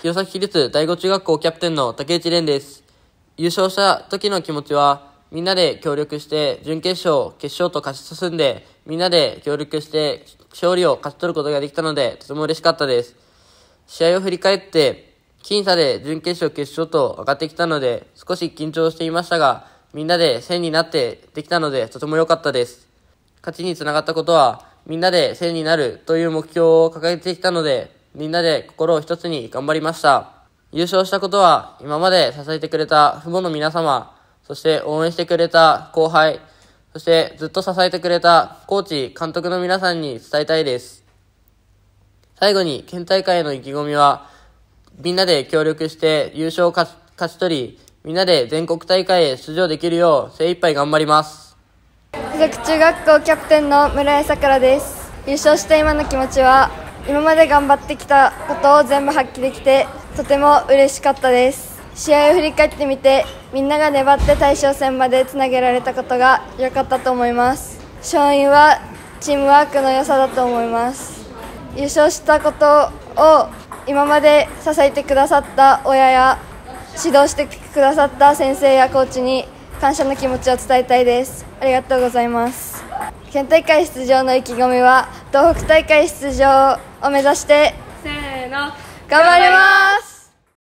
弘前市立第五中学校キャプテンの竹内蓮です。優勝した時の気持ちは、みんなで協力して準決勝、決勝と勝ち進んで、みんなで協力して勝利を勝ち取ることができたので、とても嬉しかったです。試合を振り返って、僅差で準決勝、決勝と上がってきたので、少し緊張していましたが、みんなで1000になってできたので、とても良かったです。勝ちにつながったことは、みんなで1000になるという目標を掲げてきたので、みんなで心を一つに頑張りました。優勝したことは、今まで支えてくれた父母の皆様、そして応援してくれた後輩、そしてずっと支えてくれたコーチ、監督の皆さんに伝えたいです。最後に、県大会への意気込みは、みんなで協力して優勝を勝ち取り、みんなで全国大会へ出場できるよう精一杯頑張ります。 附属中学校キャプテンの村井さくらです。優勝した今の気持ちは、今まで頑張ってきたことを全部発揮できて、とても嬉しかったです。試合を振り返ってみて、みんなが粘って大将戦までつなげられたことが良かったと思います。勝因はチームワークの良さだと思います。優勝したことを今まで支えてくださった親や指導してくださった先生やコーチに感謝の気持ちを伝えたいです。ありがとうございます。県大会出場の意気込みは、東北大会出場を目指してせーの、 頑張ります。